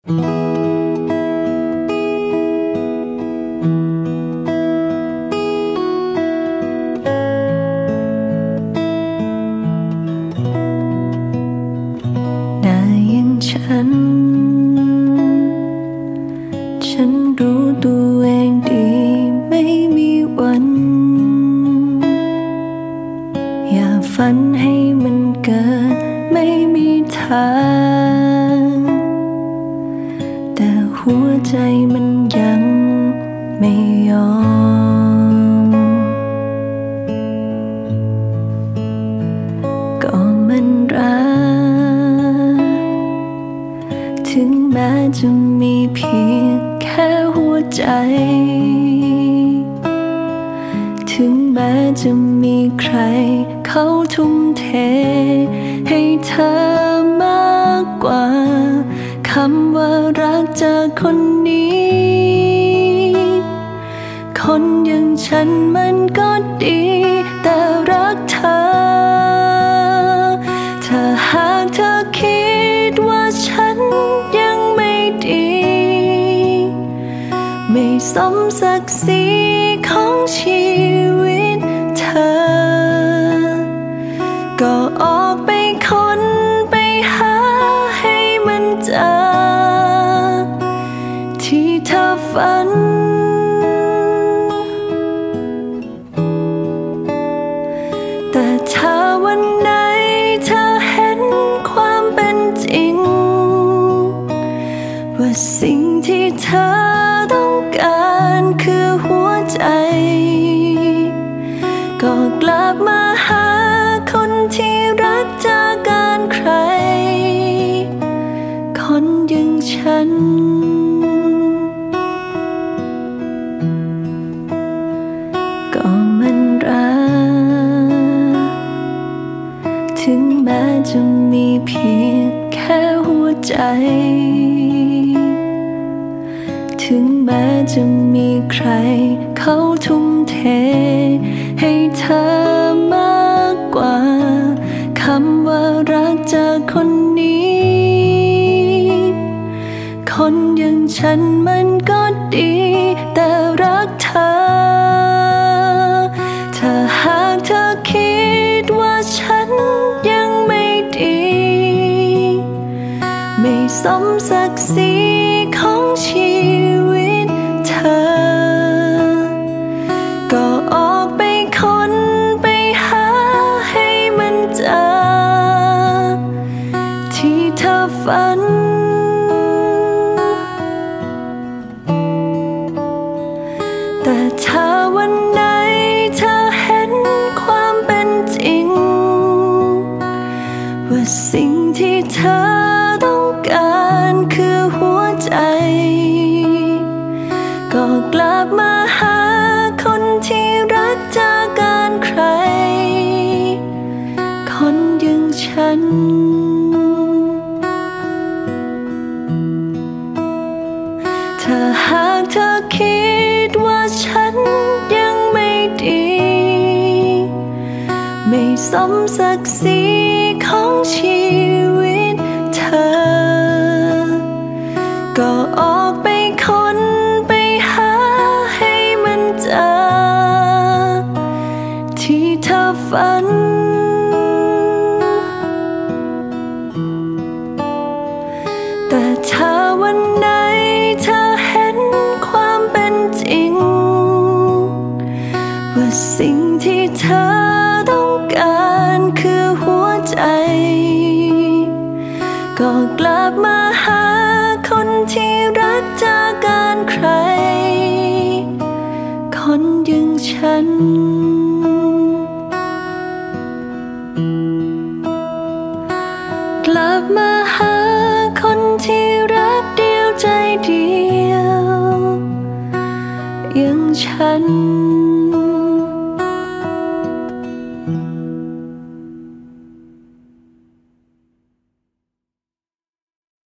ฉันรู้ตัวเองดีไม่มีวันอย่าฝันให้มันเกิดไม่มีทางแต่หัวใจมันยังไม่ยอมก็มันรักถึงแม้จะมีเพียงแค่หัวใจถึงแม้จะมีใครเขาทุ่มเทให้เธอมากกว่าคำว่ารักจากคนนี้คนอย่างฉันมันก็ดีแต่รักเธอถ้าหากเธอคิดว่าฉันยังไม่ดีไม่สมศักดิ์ศรีของชีวิตเธอก็ออกไปค้นไปหาให้มันเจอที่เธอฝันแต่ถ้าวันไหนเธอเห็นความเป็นจริงว่าสิ่งที่เธอต้องการคือหัวใจก็กลับมาหาคนที่รักจากการใครคนอย่างฉันก็มันรักถึงแม้จะมีเพียงแค่หัวใจถึงแม้จะมีใครเขาทุ่มเทให้เธอมากกว่าคำว่ารักจากคนนี้คนอย่างฉันมันก็ดีแต่รักเธอถ้าหากเธอคิดว่าฉันยังไม่ดีไม่สมศักดิ์ศรีของชีวิตเธอก็ออกไปค้นไปหาให้มันเจอที่เธอฝันแต่ถ้าวันไหนเธอเห็นความเป็นจริงว่าสิ่งที่เธอต้องการคือหัวใจก็กลับมาหาคนที่รักจากการใครคนอย่างฉันถ้าหากเธอคิดว่าฉันยังไม่ดีไม่สมศักดิ์ศรีของชีวิตเธอก็ออกไปค้นไปหาให้มันเจอที่เธอฝันแต่ถ้าวันไหนเธอเห็นความเป็นจริงว่าสิ่งที่เธอต้องการคือหัวใจก็กลับมาหาคนที่รักจากการใครคนอย่างฉัน